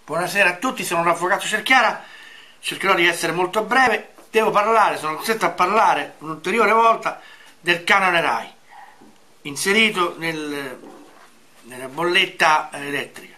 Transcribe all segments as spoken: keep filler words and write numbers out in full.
Buonasera a tutti, sono l'avvocato Cerchiara, cercherò di essere molto breve. Devo parlare, sono costretto a parlare un'ulteriore volta del canone RAI, inserito nel, nella bolletta elettrica.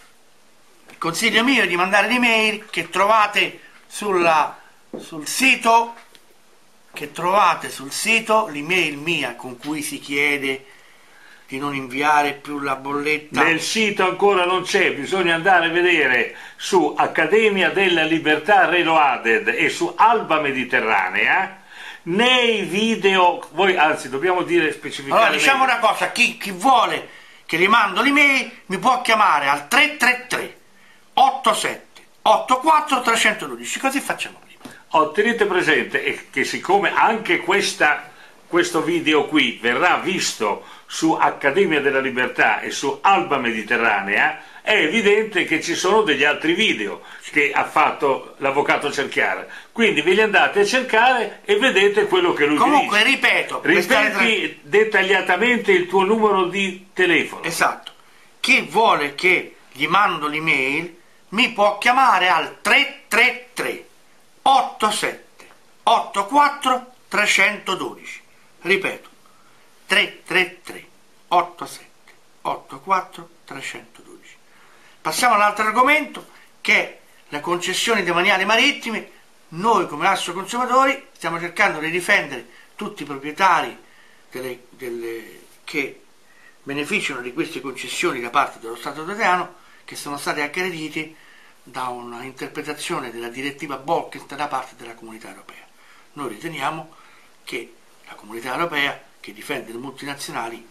Il consiglio mio è di mandare l'email che trovate sulla, sul sito, che trovate sul sito, l'email mia con cui si chiede di non inviare più la bolletta. Nel sito ancora non c'è, bisogna andare a vedere su Accademia della Libertà Reloaded e su Alba Mediterranea, nei video, voi anzi dobbiamo dire specificamente. Allora diciamo una cosa, chi, chi vuole che gli mando l'email mi può chiamare al tre tre tre otto sette otto quattro tre uno due, così facciamo prima. Oh, tenete presente che siccome anche questa questo video qui verrà visto su Accademia della Libertà e su Alba Mediterranea, è evidente che ci sono degli altri video che ha fatto l'avvocato Cerchiara, quindi ve li andate a cercare e vedete quello che lui Comunque, dice. ripeto, ripeti dettagliatamente il tuo numero di telefono. Esatto, chi vuole che gli mando l'email mi può chiamare al tre tre tre otto sette otto quattro tre uno due. Ripeto, tre tre tre otto sette otto quattro tre uno due. Passiamo all'altro argomento, che è le concessioni demaniali marittime. Noi come Asso Consumatori stiamo cercando di difendere tutti i proprietari delle, delle, che beneficiano di queste concessioni da parte dello Stato italiano, che sono stati aggrediti da una interpretazione della direttiva Bolkestein da parte della Comunità Europea. Noi riteniamo che la Comunità Europea, che difende le multinazionali,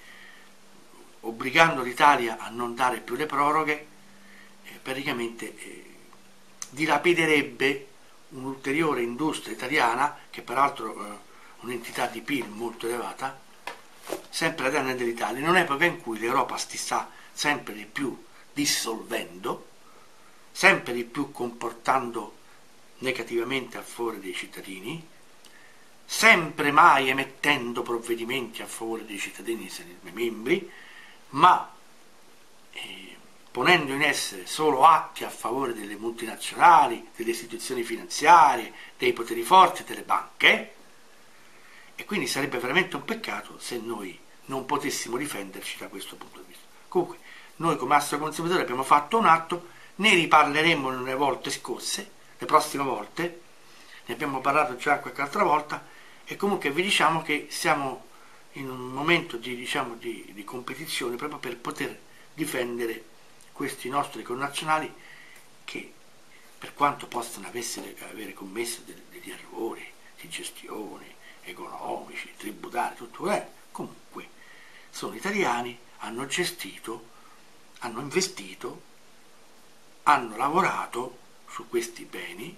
obbligando l'Italia a non dare più le proroghe, eh, praticamente eh, dilapiderebbe un'ulteriore industria italiana, che peraltro è eh, un'entità di P I L molto elevata, sempre a danno dell'Italia, in un'epoca in cui l'Europa si sta sempre di più dissolvendo, sempre di più comportando negativamente a favore dei cittadini, sempre mai emettendo provvedimenti a favore dei cittadini e dei membri, ma eh, ponendo in essere solo atti a favore delle multinazionali, delle istituzioni finanziarie, dei poteri forti e delle banche, e quindi sarebbe veramente un peccato se noi non potessimo difenderci da questo punto di vista. Comunque, noi come Asso Consumatori abbiamo fatto un atto, ne riparleremo nelle volte scorse, le prossime volte, ne abbiamo parlato già qualche altra volta, e comunque vi diciamo che siamo in un momento di, diciamo, di, di competizione proprio per poter difendere questi nostri connazionali che, per quanto possano avessero, avere commesso degli, degli errori di gestione, economici, tributari, tutto quello, comunque sono italiani, hanno gestito, hanno investito, hanno lavorato su questi beni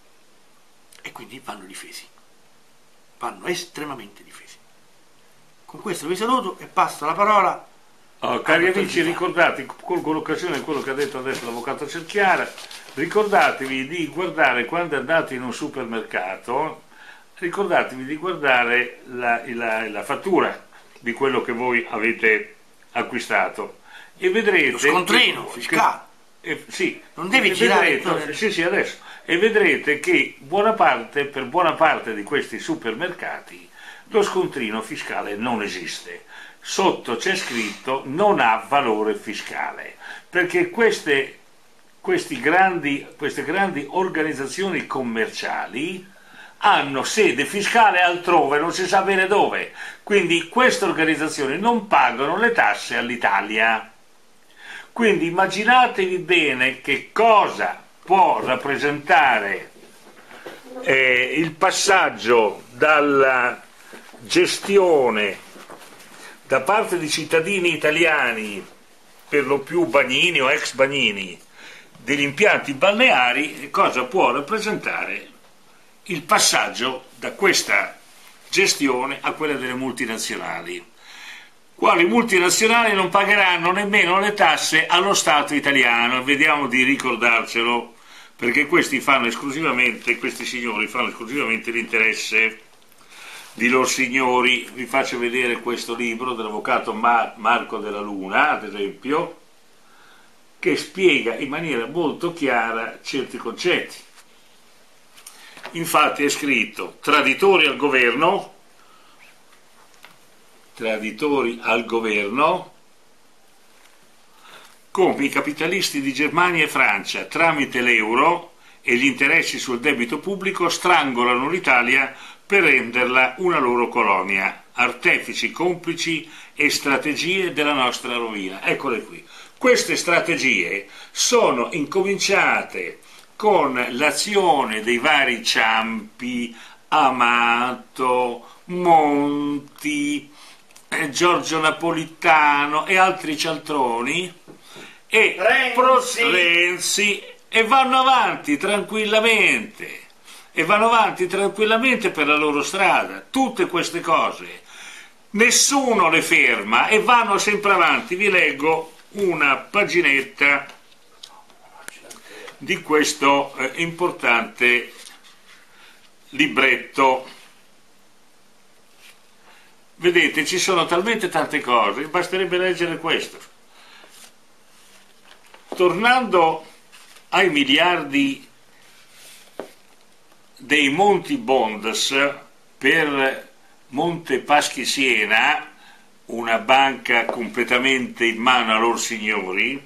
e quindi vanno difesi. Vanno estremamente difesi. Con questo vi saluto e passo la parola. Oh, cari amici, ricordate, colgo l'occasione di quello che ha detto adesso l'avvocato Cerchiara, ricordatevi di guardare quando andate in un supermercato, ricordatevi di guardare la, la, la fattura di quello che voi avete acquistato e vedrete... Lo scontrino che, fiscale. Che, eh, sì, non devi girare vedrete, sì, sì, adesso. E vedrete che buona parte, per buona parte di questi supermercati lo scontrino fiscale non esiste. Sotto c'è scritto non ha valore fiscale, perché queste, questi grandi, queste grandi organizzazioni commerciali hanno sede fiscale altrove, non si sa bene dove, quindi queste organizzazioni non pagano le tasse all'Italia. Quindi immaginatevi bene che cosa può rappresentare eh, il passaggio dalla gestione da parte di cittadini italiani, per lo più bagnini o ex bagnini, degli impianti balneari, cosa può rappresentare il passaggio da questa gestione a quella delle multinazionali. Quali multinazionali non pagheranno nemmeno le tasse allo Stato italiano, vediamo di ricordarcelo, perché questi fanno esclusivamente, questi signori fanno esclusivamente l'interesse di loro signori. Vi faccio vedere questo libro dell'avvocato Mar Marco Della Luna, ad esempio, che spiega in maniera molto chiara certi concetti. Infatti è scritto: traditori al governo, traditori al governo, come i capitalisti di Germania e Francia, tramite l'euro e gli interessi sul debito pubblico, strangolano l'Italia per renderla una loro colonia, artefici, complici e strategie della nostra rovina. Eccole qui. Queste strategie sono incominciate con l'azione dei vari Ciampi, Amato, Monti, eh, Giorgio Napolitano e altri cialtroni e Renzi. Renzi, e vanno avanti tranquillamente e vanno avanti tranquillamente per la loro strada. Tutte queste cose nessuno le ferma e vanno sempre avanti. Vi leggo una paginetta di questo eh, importante libretto. Vedete, ci sono talmente tante cose, basterebbe leggere questo. Tornando ai miliardi dei Monti Bonds per Monte Paschi Siena, una banca completamente in mano a lor signori,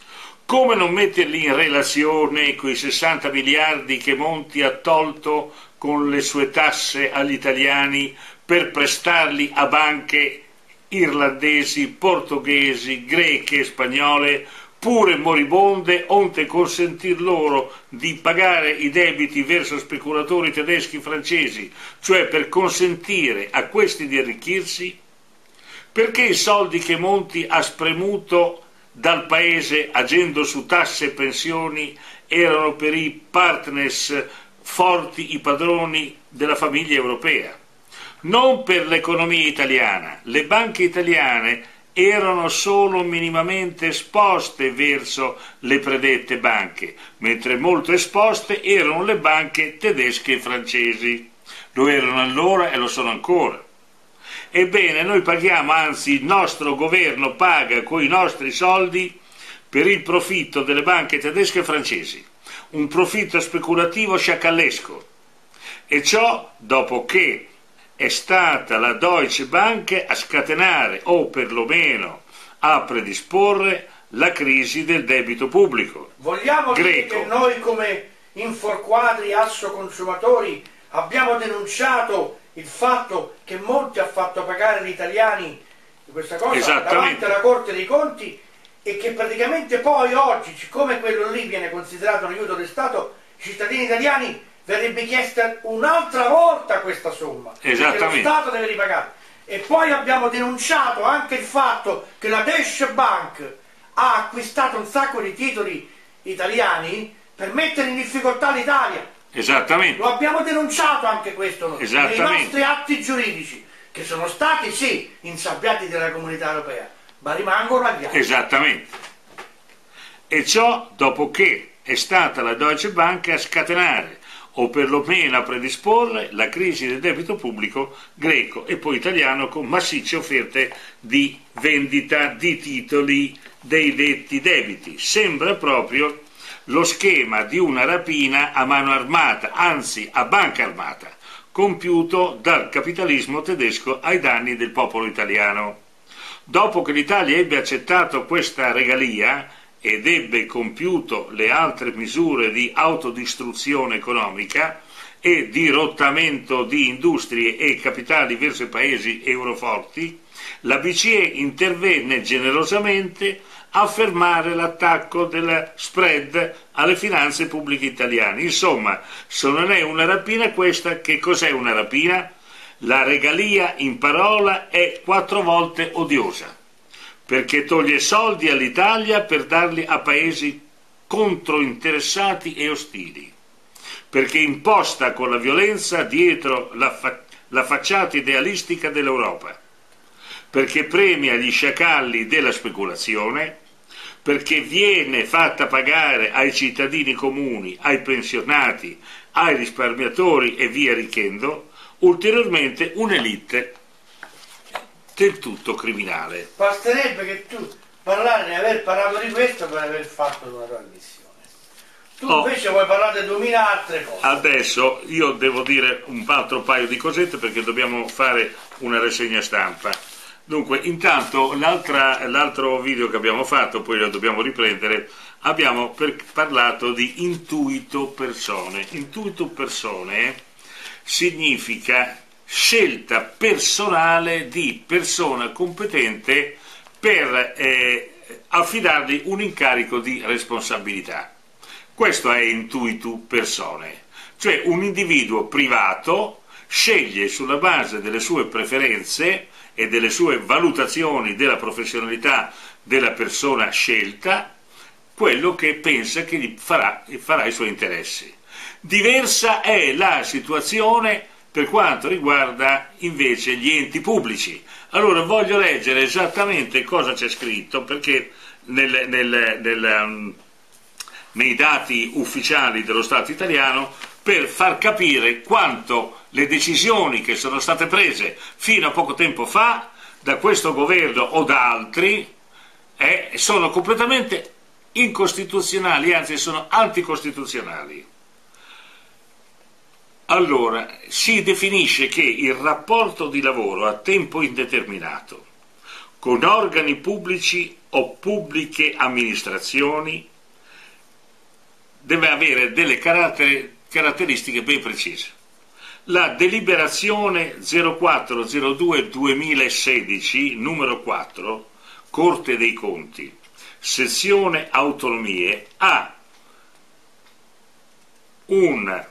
come non metterli in relazione con i sessanta miliardi che Monti ha tolto con le sue tasse agli italiani per prestarli a banche irlandesi, portoghesi, greche e spagnole, pure moribonde, onde consentir loro di pagare i debiti verso speculatori tedeschi e francesi, cioè per consentire a questi di arricchirsi? Perché i soldi che Monti ha spremuto dal paese agendo su tasse e pensioni erano per i partners forti, i padroni della famiglia europea, non per l'economia italiana. Le banche italiane erano solo minimamente esposte verso le predette banche, mentre molto esposte erano le banche tedesche e francesi. Lo erano allora e lo sono ancora. Ebbene, noi paghiamo, anzi il nostro governo paga coi nostri soldi per il profitto delle banche tedesche e francesi, un profitto speculativo sciacallesco, e ciò dopo che è stata la Deutsche Bank a scatenare o perlomeno a predisporre la crisi del debito pubblico Vogliamo dire greco. che noi come inforquadri assoconsumatori abbiamo denunciato il fatto che Monti ha fatto pagare gli italiani questa cosa davanti alla Corte dei Conti, e che praticamente poi oggi, siccome quello lì viene considerato un aiuto del Stato, i cittadini italiani verrebbe chiesta un'altra volta questa somma, perché lo Stato deve ripagare. E poi abbiamo denunciato anche il fatto che la Deutsche Bank ha acquistato un sacco di titoli italiani per mettere in difficoltà l'Italia. Esattamente. Lo abbiamo denunciato anche questo nei nostri atti giuridici, che sono stati sì insabbiati dalla Comunità Europea, ma rimangono agli atti. Esattamente. E ciò dopo che è stata la Deutsche Bank a scatenare o perlomeno a predisporre la crisi del debito pubblico greco e poi italiano, con massicce offerte di vendita di titoli dei detti debiti. Sembra proprio lo schema di una rapina a mano armata, anzi a banca armata, compiuto dal capitalismo tedesco ai danni del popolo italiano. Dopo che l'Italia ebbe accettato questa regalia ed ebbe compiuto le altre misure di autodistruzione economica e di rottamento di industrie e capitali verso i paesi euroforti, la B C E intervenne generosamente a fermare l'attacco della spread alle finanze pubbliche italiane. Insomma, se non è una rapina questa, che cos'è una rapina? La regalia in parola è quattro volte odiosa, perché toglie soldi all'Italia per darli a paesi controinteressati e ostili, perché imposta con la violenza dietro la, fa- la facciata idealistica dell'Europa, perché premia gli sciacalli della speculazione, perché viene fatta pagare ai cittadini comuni, ai pensionati, ai risparmiatori e via arricchendo, ulteriormente un'elite del tutto criminale. Basterebbe che tu parlare di aver parlato di questo per aver fatto una trasmissione. Tu Oh. invece vuoi parlare di duemila altre cose. Adesso io devo dire un altro paio di cosette perché dobbiamo fare una rassegna stampa. Dunque, intanto l'altro video che abbiamo fatto, poi lo dobbiamo riprendere, abbiamo per, parlato di intuito persone. Intuito persone significa scelta personale di persona competente per eh, affidargli un incarico di responsabilità. Questo è intuito persone, cioè un individuo privato sceglie sulla base delle sue preferenze e delle sue valutazioni della professionalità della persona scelta quello che pensa che gli farà, farà i suoi interessi. Diversa è la situazione per quanto riguarda invece gli enti pubblici. Allora voglio leggere esattamente cosa c'è scritto, perché nel, nel, nel, um, nei dati ufficiali dello Stato italiano, per far capire quanto le decisioni che sono state prese fino a poco tempo fa da questo governo o da altri eh, sono completamente incostituzionali, anzi sono anticostituzionali. Allora, si definisce che il rapporto di lavoro a tempo indeterminato con organi pubblici o pubbliche amministrazioni deve avere delle caratter- caratteristiche ben precise. La deliberazione zero quattro zero due duemilasedici, numero quattro, Corte dei Conti, sezione autonomie, ha un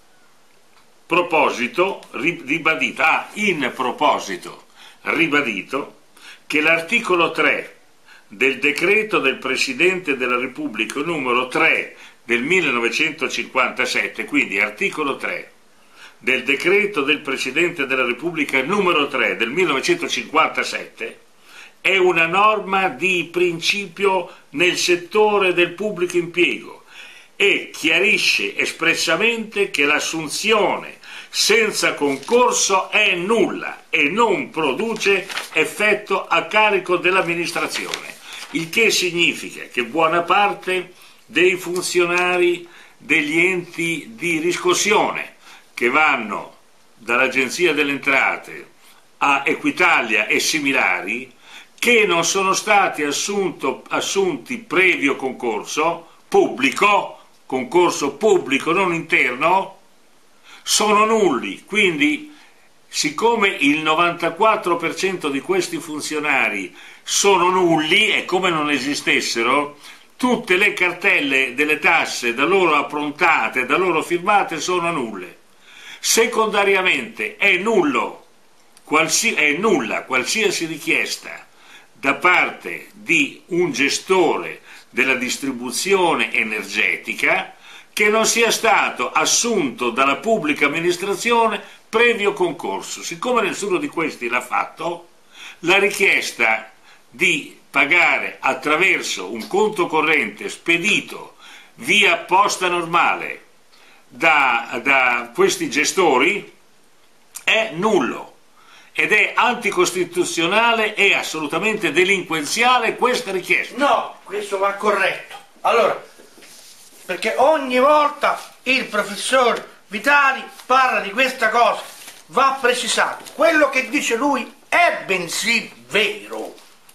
proposito ribadito, ha in proposito ribadito che l'articolo tre del decreto del Presidente della Repubblica numero tre del millenovecentocinquantasette, quindi articolo tre del decreto del Presidente della Repubblica numero tre del millenovecentocinquantasette, è una norma di principio nel settore del pubblico impiego e chiarisce espressamente che l'assunzione senza concorso è nulla e non produce effetto a carico dell'amministrazione, il che significa che buona parte dei funzionari degli enti di riscossione che vanno dall'Agenzia delle Entrate a Equitalia e similari, che non sono stati assunto, assunti previo concorso pubblico, concorso pubblico non interno, sono nulli. Quindi, siccome il novantaquattro per cento di questi funzionari sono nulli, è come non esistessero, tutte le cartelle delle tasse da loro approntate, da loro firmate, sono nulle. Secondariamente è nullo, qualsi- è nulla qualsiasi richiesta da parte di un gestore della distribuzione energetica che non sia stato assunto dalla pubblica amministrazione previo concorso. Siccome nessuno di questi l'ha fatto, la richiesta di pagare attraverso un conto corrente spedito via posta normale da, da questi gestori è nullo ed è anticostituzionale e assolutamente delinquenziale questa richiesta. No, questo va corretto. Allora, perché ogni volta il professor Vitali parla di questa cosa, va precisato. Quello che dice lui è bensì vero,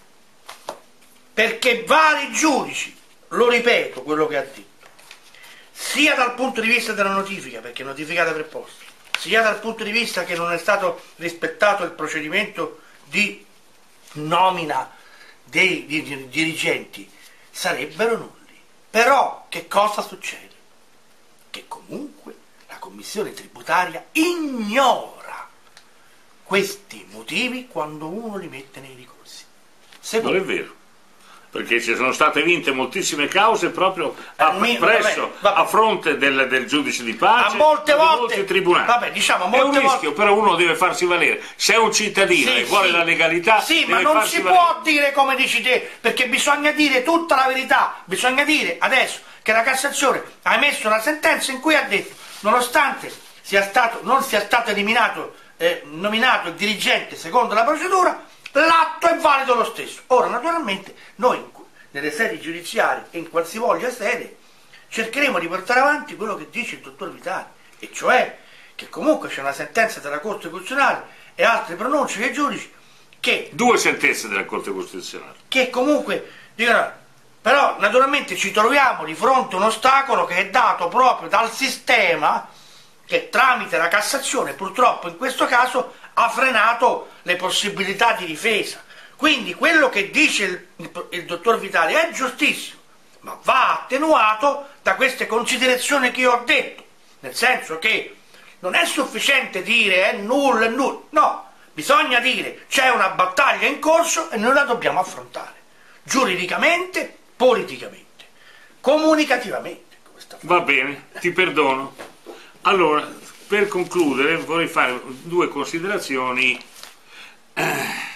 perché vari giudici, lo ripeto quello che ha detto, sia dal punto di vista della notifica, perché è notificata per posta, sia dal punto di vista che non è stato rispettato il procedimento di nomina dei, dei, dei dirigenti, sarebbero nulli. Però che cosa succede? Che comunque la commissione tributaria ignora questi motivi quando uno li mette nei ricorsi. Secondo non è vero, perché ci sono state vinte moltissime cause proprio a, mi, presso, vabbè, vabbè. a fronte del, del giudice di pace, a molte di volte, molti tribunali. Vabbè, diciamo, molte è un rischio, volte... però uno deve farsi valere. Se è un cittadino sì, e vuole sì. la legalità, sì, deve ma non farsi si valere. può dire come dici te, perché bisogna dire tutta la verità. Bisogna dire adesso che la Cassazione ha emesso una sentenza in cui ha detto, nonostante sia stato, non sia stato eliminato, eh, nominato il dirigente secondo la procedura, l'atto è valido lo stesso. Ora, naturalmente, noi nelle sedi giudiziarie e in qualsivoglia sede cercheremo di portare avanti quello che dice il dottor Vitali, e cioè che comunque c'è una sentenza della Corte Costituzionale e altre pronunce dei giudici che... Due sentenze della Corte Costituzionale. Che comunque dicono, però naturalmente ci troviamo di fronte a un ostacolo che è dato proprio dal sistema che tramite la Cassazione purtroppo in questo caso ha frenato le possibilità di difesa. Quindi quello che dice il, il, il dottor Vitali è giustissimo, ma va attenuato da queste considerazioni che io ho detto, nel senso che non è sufficiente dire è nullo, è nullo, no, bisogna dire c'è una battaglia in corso e noi la dobbiamo affrontare, giuridicamente, politicamente, comunicativamente. Va bene, ti perdono. Allora, per concludere vorrei fare due considerazioni eh,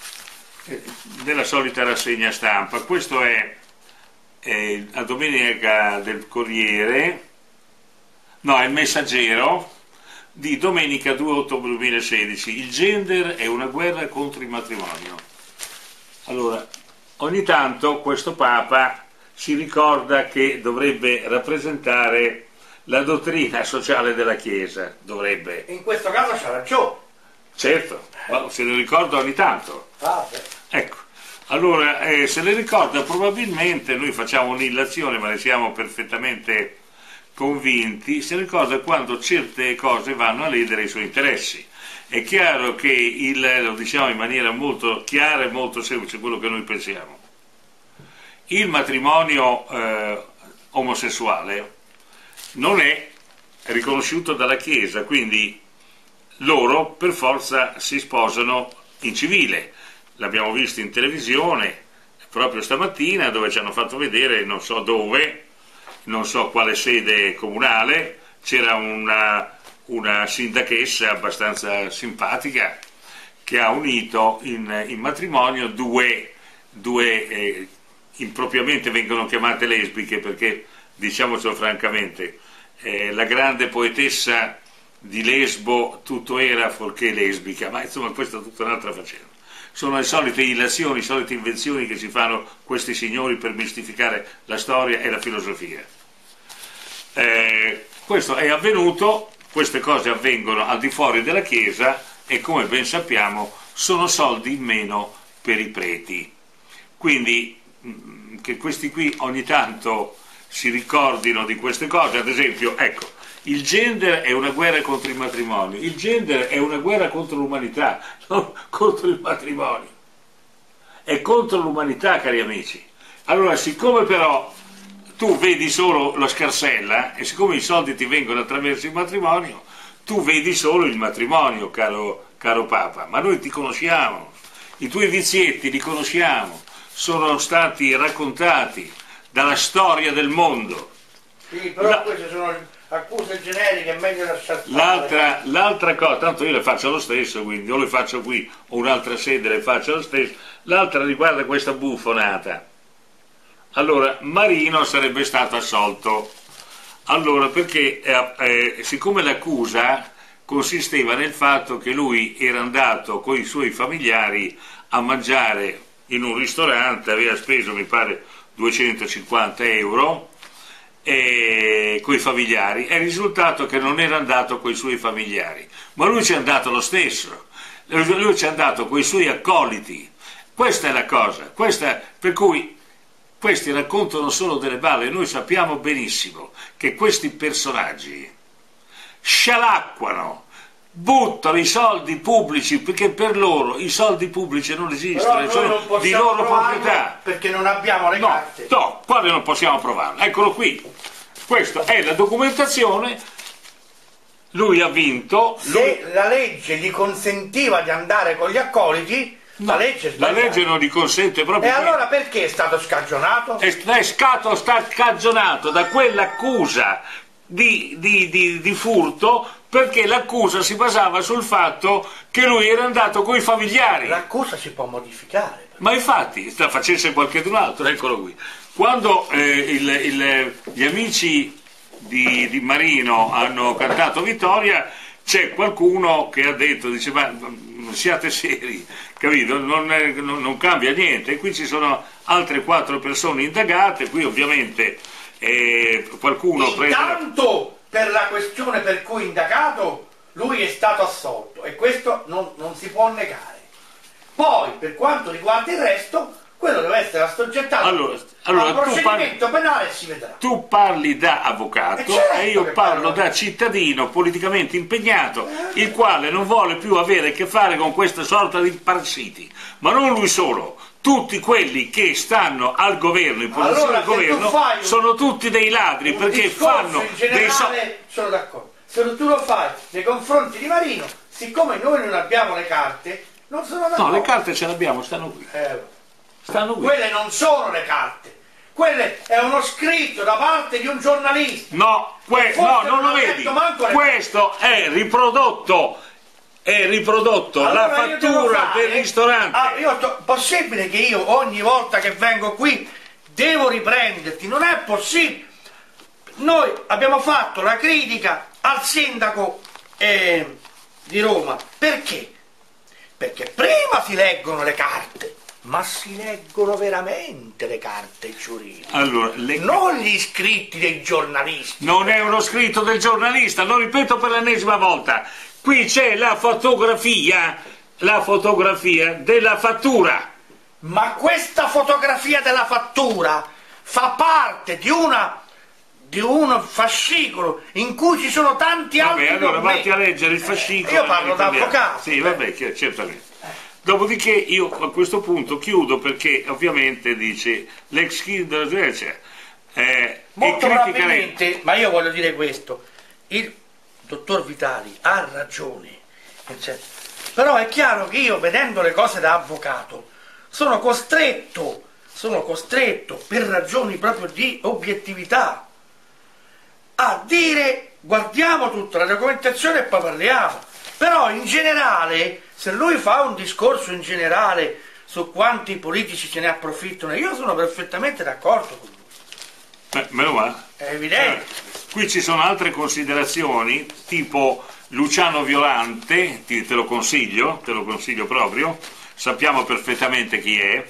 della solita rassegna stampa. Questo è, è la domenica del Corriere, no, è il Messaggero, di domenica due ottobre duemilasedici. Il gender è una guerra contro il matrimonio. Allora, ogni tanto questo Papa si ricorda che dovrebbe rappresentare la dottrina sociale della Chiesa, dovrebbe. In questo caso c'ha ragione. Certo, ma se lo ricorda ogni tanto. Ah, beh. Ecco, allora eh, se le ricorda probabilmente, noi facciamo un'illazione ma ne siamo perfettamente convinti, si ricorda quando certe cose vanno a ledere i suoi interessi. È chiaro che, il, lo diciamo in maniera molto chiara e molto semplice, quello che noi pensiamo. Il matrimonio eh, omosessuale non è riconosciuto dalla Chiesa, quindi loro per forza si sposano in civile. L'abbiamo visto in televisione proprio stamattina, dove ci hanno fatto vedere, non so dove, non so quale sede comunale, c'era una, una sindachessa abbastanza simpatica che ha unito in, in matrimonio due, due eh, impropriamente vengono chiamate lesbiche, perché diciamocelo francamente, eh, la grande poetessa di Lesbo tutto era fuorché lesbica, ma insomma questa è tutta un'altra faccenda. Sono le solite illazioni, le solite invenzioni che si fanno questi signori per mistificare la storia e la filosofia. Eh, questo è avvenuto, queste cose avvengono al di fuori della Chiesa e come ben sappiamo sono soldi in meno per i preti. Quindi che questi qui ogni tanto si ricordino di queste cose, ad esempio, ecco, il gender è una guerra contro il matrimonio, il gender è una guerra contro l'umanità, non contro il matrimonio, è contro l'umanità, cari amici. Allora, siccome però tu vedi solo la scarsella e siccome i soldi ti vengono attraverso il matrimonio, tu vedi solo il matrimonio, caro, caro Papa, ma noi ti conosciamo, i tuoi vizietti li conosciamo, sono stati raccontati dalla storia del mondo. Sì, però La... queste sono accuse generiche, è meglio lasciare stare. L'altra, l'altra cosa, tanto io le faccio lo stesso, quindi o le faccio qui o un'altra sede le faccio lo stesso, l'altra riguarda questa buffonata. Allora, Marino sarebbe stato assolto, allora perché eh, eh, siccome l'accusa consisteva nel fatto che lui era andato con i suoi familiari a mangiare in un ristorante, aveva speso mi pare duecentocinquanta euro e coi familiari, è il risultato che non era andato coi suoi familiari, ma lui ci è andato lo stesso, lui ci è andato coi suoi accoliti. Questa è la cosa, questa, per cui questi raccontano solo delle balle. Noi sappiamo benissimo che questi personaggi scialacquano, buttano i soldi pubblici, perché per loro i soldi pubblici non esistono, sono di loro proprietà, perché non abbiamo le no, carte. No, qua non possiamo provarlo. Eccolo qui, questa è la documentazione. Lui ha vinto. Se lui... la legge gli consentiva di andare con gli accoliti, no, la legge la legge non gli consente proprio. E allora perché è stato scagionato? È, è stato scagionato da quell'accusa di, di, di, di furto, perché l'accusa si basava sul fatto che lui era andato con i familiari. L'accusa si può modificare. Ma infatti, sta facesse qualcun altro, eccolo qui. Quando eh, il, il, gli amici di, di Marino hanno cantato Vittoria, c'è qualcuno che ha detto, dice, ma siate seri, capito? Non, è, non, non cambia niente. E qui ci sono altre quattro persone indagate, qui ovviamente eh, qualcuno intanto prende... per la questione per cui indagato lui è stato assolto e questo non, non si può negare. Poi per quanto riguarda il resto, quello deve essere assoggettato allora, allora, al procedimento parli, penale e si vedrà. Tu parli da avvocato e, certo e io parlo, parlo da cittadino politicamente impegnato, eh. il quale non vuole più avere a che fare con questa sorta di parassiti. Ma non lui solo, tutti quelli che stanno al governo, in posizione allora, al governo, un, sono tutti dei ladri perché fanno in generale, dei so sono d'accordo. Se tu lo fai nei confronti di Marino, siccome noi non abbiamo le carte, non sono d'accordo. No, le carte ce le abbiamo, stanno qui. Eh. Stanno qui. Quelle non sono le carte, quelle è uno scritto da parte di un giornalista. No, que no non lo vedi. Questo è riprodotto, è riprodotto allora la fattura del ristorante. Ah, io possibile che io ogni volta che vengo qui devo riprenderti? Non è possibile. Noi abbiamo fatto la critica al sindaco eh, di Roma. Perché? Perché prima si leggono le carte. Ma si leggono veramente le carte giuridiche, allora, le... non gli scritti dei giornalisti. Non è uno scritto del giornalista, lo ripeto per l'ennesima volta. Qui c'è la fotografia, la fotografia della fattura. Ma questa fotografia della fattura fa parte di una di un fascicolo in cui ci sono tanti vabbè, altri allora documenti. Vatti a leggere il fascicolo. Eh, io parlo da avvocato. Sì, vabbè, certamente. Dopodiché io a questo punto chiudo perché ovviamente dice l'ex Kinder cioè, eh, molto probabilmente, ma io voglio dire questo, il dottor Vitali ha ragione, eccetera. Però è chiaro che io vedendo le cose da avvocato sono costretto, sono costretto per ragioni proprio di obiettività a dire guardiamo tutta la documentazione e poi parliamo. Però in generale, se lui fa un discorso in generale su quanti politici se ne approfittano, io sono perfettamente d'accordo con lui. Beh, meno male. È evidente. Eh, qui ci sono altre considerazioni, tipo Luciano Violante, ti, te lo consiglio, te lo consiglio proprio, sappiamo perfettamente chi è,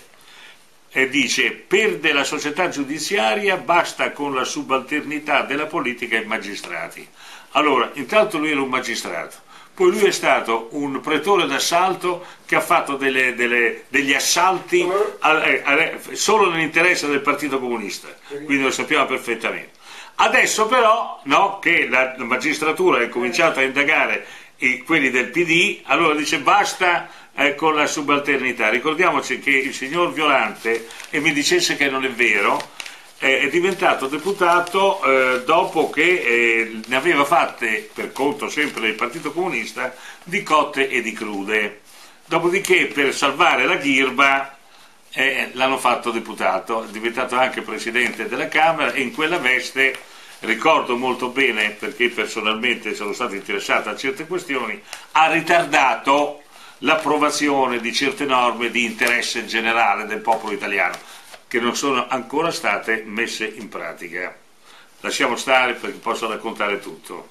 e dice: perde la società giudiziaria, basta con la subalternità della politica ai magistrati. Allora, intanto lui era un magistrato. Poi lui è stato un pretore d'assalto che ha fatto delle, delle, degli assalti a, a, a, solo nell'interesse del Partito Comunista, quindi lo sappiamo perfettamente. Adesso però, no, che la magistratura ha cominciato a indagare i, quelli del P D, allora dice basta eh, con la subalternità. Ricordiamoci che il signor Violante, e mi dicesse che non è vero, è diventato deputato eh, dopo che eh, ne aveva fatte, per conto sempre del Partito Comunista, di cotte e di crude. Dopodiché, per salvare la ghirba, eh, l'hanno fatto deputato, è diventato anche presidente della Camera e in quella veste, ricordo molto bene, perché personalmente sono stato interessato a certe questioni, ha ritardato l'approvazione di certe norme di interesse generale del popolo italiano, che non sono ancora state messe in pratica. Lasciamo stare perché posso raccontare tutto.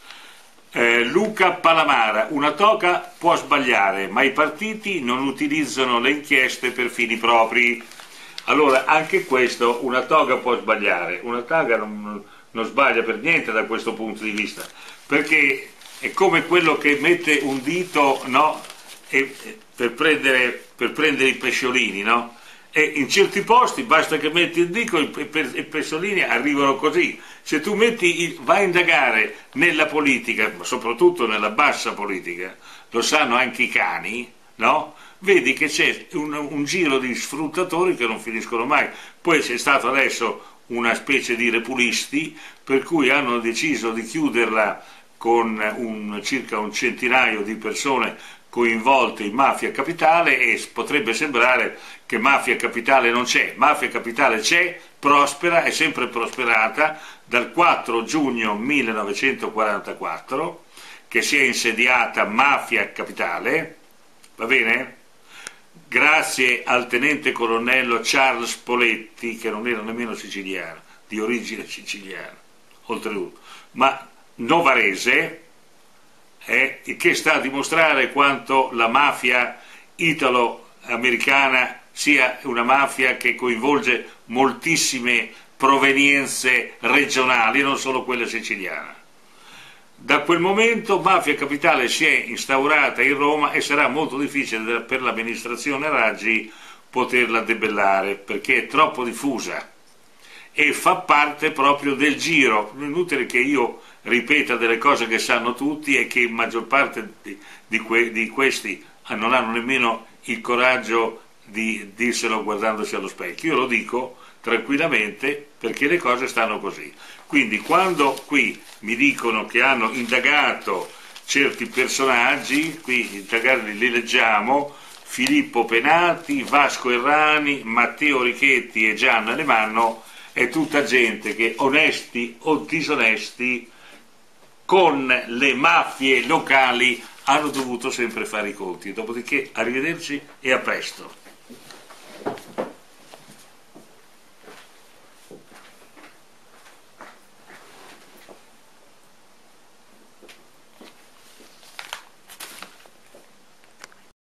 Eh, Luca Palamara, una toga può sbagliare, ma i partiti non utilizzano le inchieste per fini propri. Allora, anche questo, una toga può sbagliare, una toga non, non sbaglia per niente da questo punto di vista, perché è come quello che mette un dito, no, e, per, prendere, per prendere i pesciolini, no? E in certi posti basta che metti il dito e i pesciolini arrivano così. Se tu metti, vai a indagare nella politica, ma soprattutto nella bassa politica, lo sanno anche i cani, no? Vedi che c'è un, un giro di sfruttatori che non finiscono mai. Poi c'è stato adesso una specie di repulisti per cui hanno deciso di chiuderla con un, circa un centinaio di persone coinvolte in Mafia Capitale, e potrebbe sembrare che Mafia Capitale non c'è. Mafia Capitale c'è, prospera, è sempre prosperata dal quattro giugno millenovecentoquarantaquattro, che si è insediata Mafia Capitale, va bene? Grazie al tenente colonnello Charles Poletti, che non era nemmeno siciliano, di origine siciliana, oltretutto, ma novarese, eh, che sta a dimostrare quanto la mafia italo-americana sia una mafia che coinvolge moltissime provenienze regionali, non solo quella siciliana. Da quel momento Mafia Capitale si è instaurata in Roma e sarà molto difficile per l'amministrazione Raggi poterla debellare, perché è troppo diffusa e fa parte proprio del giro. Non è inutile che io ripeta delle cose che sanno tutti e che la maggior parte di, di, que, di questi non hanno nemmeno il coraggio di dirselo guardandosi allo specchio. Io lo dico tranquillamente perché le cose stanno così. Quindi quando qui mi dicono che hanno indagato certi personaggi, qui indagati li leggiamo: Filippo Penati, Vasco Errani, Matteo Richetti e Gianna Alemanno, è tutta gente che, onesti o disonesti, con le mafie locali hanno dovuto sempre fare i conti. Dopodiché arrivederci e a presto.